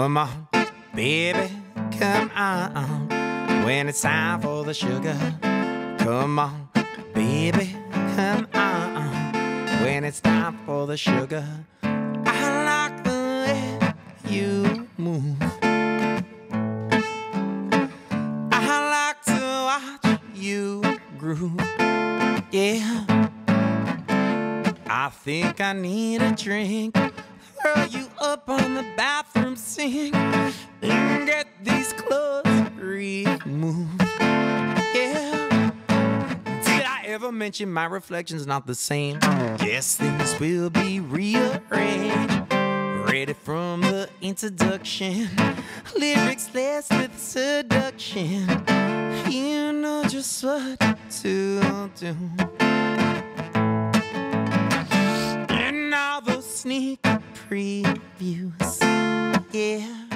Come on, baby, come on. When it's time for the sugar, come on, baby, come on. When it's time for the sugar, I like the way you move. I like to watch you groove. Yeah, I think I need a drink. Throw you up on the bathroom sink and get these clothes removed. Yeah. Did I ever mention my reflection's not the same? Guess things will be rearranged. Ready from the introduction. Lyrics less with seduction. You know just what to do. And all those sneak previews, yeah.